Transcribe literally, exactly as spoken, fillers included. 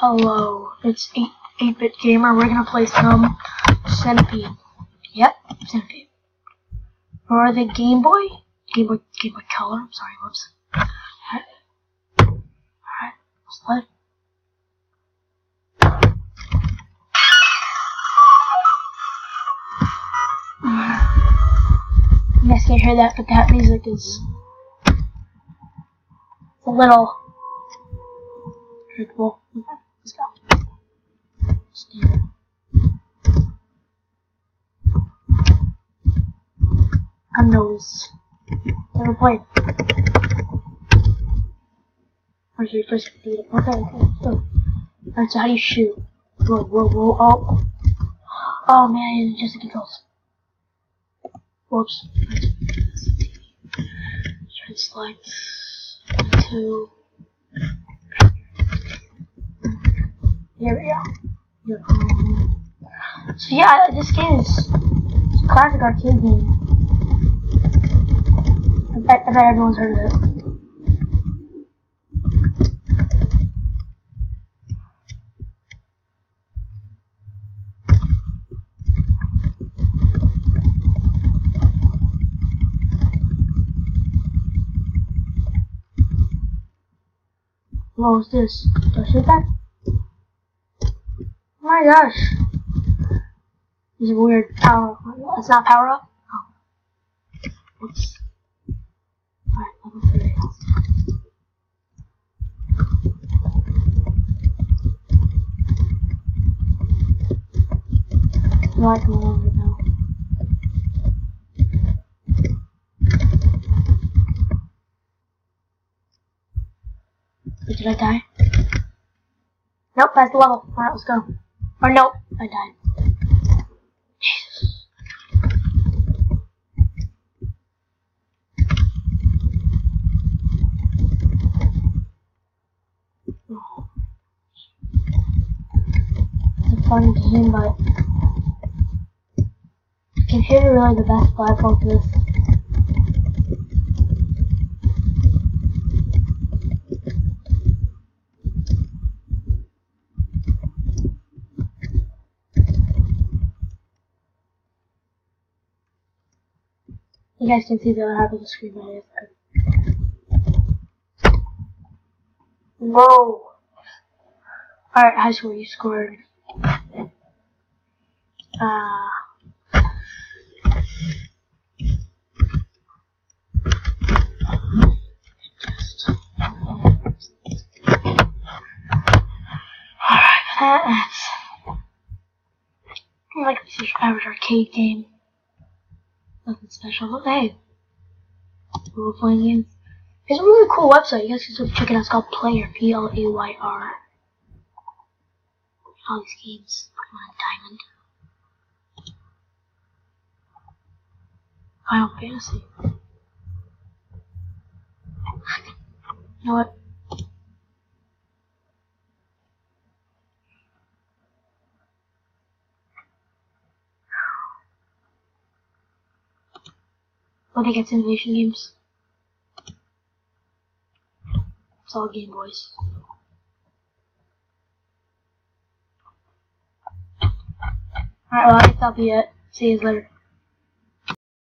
Hello, it's eight bit Gamer. We're gonna play some Centipede. Yep, Centipede. For the Game Boy? Game Boy, Game Boy Color. I'm sorry, whoops. Alright. Alright, let's play. You guys can't hear that, but that music is a little predictable. Okay, let's go. Stand. Unknowns. Never played. Or should we first do it? Okay, okay, so. Alright, so how do you shoot? Whoa, whoa, whoa, oh. Oh man, just the controls. Whoops. Try and select two. Here we go. Um, so yeah, this game is a classic arcade game. I bet, I bet everyone's heard of it. What was this? Do I shoot that? Oh my gosh. There's a weird power up. It's not power up? Oh. Oops. Alright, level three. I like going over it now. Did I die? Nope, that's the level. Alright, let's go. Or nope, I died. Jesus. Oh. It's a fun game, but computer really the best platform for this. You guys can see the other half of the screen right here. Whoa! Alright, high school, you scored. Uh. Alright, that's like the average arcade game. Nothing special, but hey, role playing games. It's a really cool website. You guys can check it out. It's called Player, P L A Y R. All these games. Pokemon Diamond. Final Fantasy. You know what? What they get simulation games? It's all Game Boys. Alright, well, I guess that'll be it. See you later.